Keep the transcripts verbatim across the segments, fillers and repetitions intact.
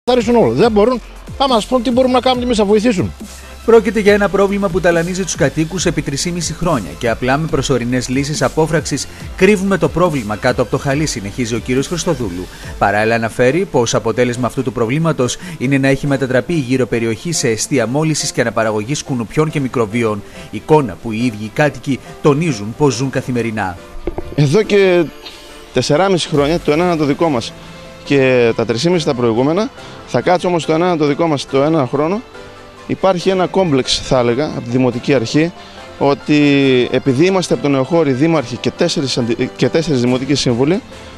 Όλο. Δεν μπορούν να μας πούν τι μπορούμε να κάνουμε εμείς να βοηθήσουν. Πρόκειται για ένα πρόβλημα που ταλανίζει τους κατοίκους επί τρεισήμισι χρόνια και απλά με προσωρινές λύσεις απόφραξης κρύβουμε το πρόβλημα κάτω από το χαλί, συνεχίζει ο κύριος Χριστοδούλου. Παράλληλα, αναφέρει πως αποτέλεσμα αυτού του προβλήματος είναι να έχει μετατραπεί η γύρω περιοχή σε εστία μόλυσης και αναπαραγωγής κουνουπιών και μικροβίων. Εικόνα που οι ίδιοι οι κάτοικοι τονίζουν πως ζουν καθημερινά. Εδώ και τεσσεράμισι χρόνια, το ένα είναι το δικό μας και τα τρεισήμισι τα προηγούμενα, θα κάτσω όμως το ένα το δικό μας το ένα χρόνο. Υπάρχει ένα κόμπλεξ, θα έλεγα, από τη Δημοτική Αρχή, ότι επειδή είμαστε από τον Νεοχώρη δήμαρχοι και τέσσερις, και τέσσερις δημοτικοί σύμβουλοι,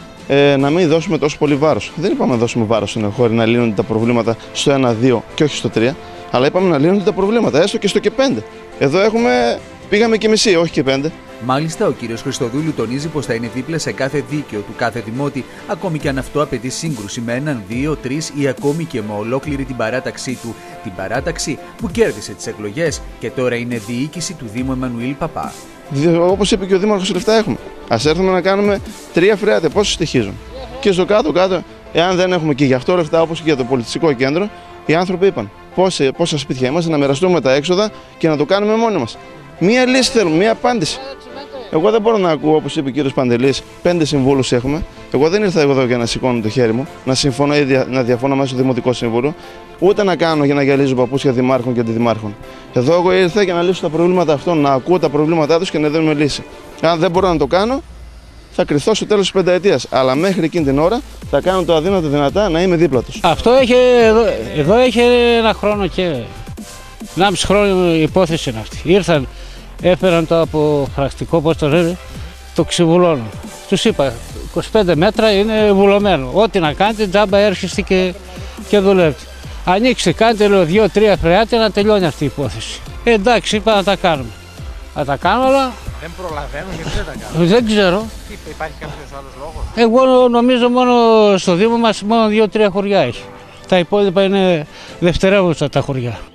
ε, να μην δώσουμε τόσο πολύ βάρος. Δεν είπαμε να δώσουμε βάρος στον Νεοχώρη να λύνονται τα προβλήματα στο ένα δύο και όχι στο τρία, αλλά είπαμε να λύνονται τα προβλήματα έστω και στο και πέντε. Εδώ έχουμε, πήγαμε και μισή, όχι και πέντε. Μάλιστα, ο κύριος Χριστοδούλου τονίζει πως θα είναι δίπλα σε κάθε δίκαιο του κάθε δημότη, ακόμη και αν αυτό απαιτεί σύγκρουση με έναν, δύο, τρεις ή ακόμη και με ολόκληρη την παράταξή του. Την παράταξη που κέρδισε τις εκλογές και τώρα είναι διοίκηση του Δήμου Εμμανουήλ Παπά. Όπως είπε και ο Δήμαρχος, λεφτά έχουμε. Ας έρθουμε να κάνουμε τρία φρέατα, πόσο στοιχίζουν. Και στο κάτω-κάτω, εάν δεν έχουμε και γι' αυτό λεφτά, όπως και για το πολιτιστικό κέντρο, οι άνθρωποι είπαν πόσα, πόσα σπίτια είμαστε, να μοιραστούμε τα έξοδα και να το κάνουμε μόνοι μας. Μία λύση θέλουμε, μία απάντηση. Εγώ δεν μπορώ να ακούω, όπως είπε ο κύριος Παντελής, πέντε συμβούλους έχουμε. Εγώ δεν ήρθα εδώ για να σηκώνω το χέρι μου, να συμφωνώ ή να διαφωνώ μέσα στο Δημοτικό Σύμβουλο, ούτε να κάνω για να γυαλίζω παππούσια δημάρχων και αντιδημάρχων. Εδώ εγώ ήρθα για να λύσω τα προβλήματα αυτών, να ακούω τα προβλήματά τους και να δίνουμε λύση. Αν δεν μπορώ να το κάνω, θα κρυθώ στο τέλος της πενταετίας. Αλλά μέχρι εκείνη την ώρα θα κάνω το αδύνατο δυνατά να είμαι δίπλα τους. Αυτό έχει, εδώ, εδώ έχει ένα χρόνο και. ενάμιση χρόνο η υπόθεση είναι αυτή. Ήρθαν, έφεραν το αποφρακτικό, πώς το λένε, το ξεβουλώνω. Τους είπα, είκοσι πέντε μέτρα είναι βουλωμένο. Ό,τι να κάνετε, τζάμπα έρχεστε και, και δουλεύετε. Ανοίξτε, κάντε λέω δύο-τρία φρεάτια να τελειώνει αυτή η υπόθεση. Ε, εντάξει, είπα να τα κάνουμε. Να τα κάνουμε, αλλά. Δεν προλαβαίνουν γιατί δεν τα κάνουν. Δεν ξέρω. Τι, υπάρχει κάποιος άλλος λόγος? Εγώ νομίζω μόνο στο Δήμο μας μόνο δύο-τρία χωριά έχει. Τα υπόλοιπα είναι δευτερεύοντα τα χωριά.